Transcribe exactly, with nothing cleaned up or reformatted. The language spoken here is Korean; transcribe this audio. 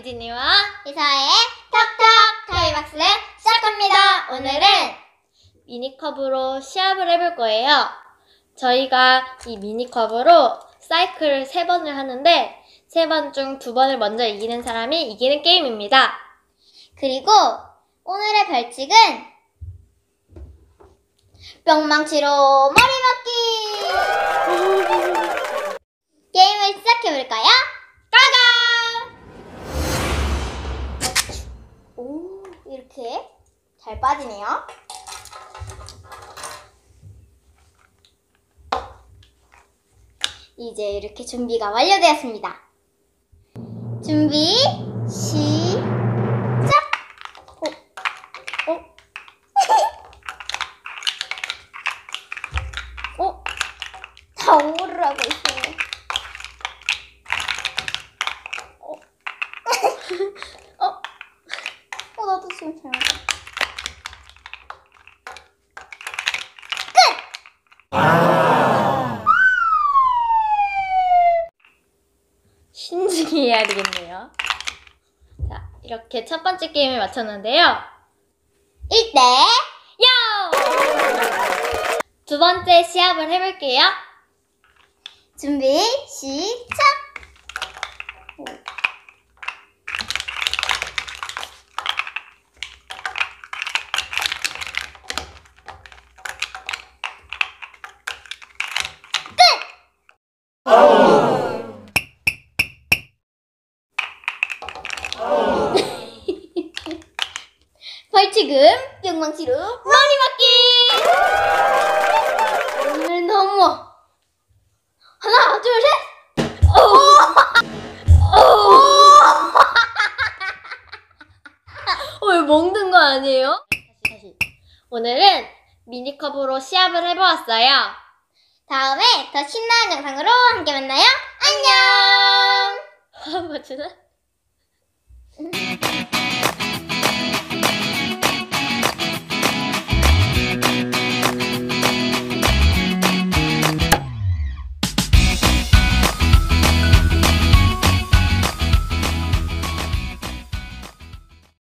은진이와 이사의 톡톡 타이박스를 시작합니다. 오늘은 미니컵으로 시합을 해볼 거예요. 저희가 이 미니컵으로 사이클을 세 번을 하는데 세 번 중 두 번을 먼저 이기는 사람이 이기는 게임입니다. 그리고 오늘의 벌칙은 뿅망치로 머리 맞기! 게임을 시작해볼까요? 가가! 오, 이렇게 잘 빠지네요. 이제 이렇게 준비가 완료되었습니다. 준비, 시작! 어, 어? 어? 다 오를 하고 있어요. 어? 어? 어, 나도 지금 잘못했어. 신중히 해야 되겠네요. 자, 이렇게 첫 번째 게임을 마쳤는데요. 일 대 영! 두 번째 시합을 해볼게요. 준비, 시작! 오. 벌칙은 뿅망치로 머리 맞기! 오늘 너무 하나, 둘, 셋! 어, 왜 먹는 거 아니에요? 다시 다시. 오늘은 미니컵으로 시합을 해보았어요. 다음에 더 신나는 영상으로 함께 만나요. 안녕! 맞추나?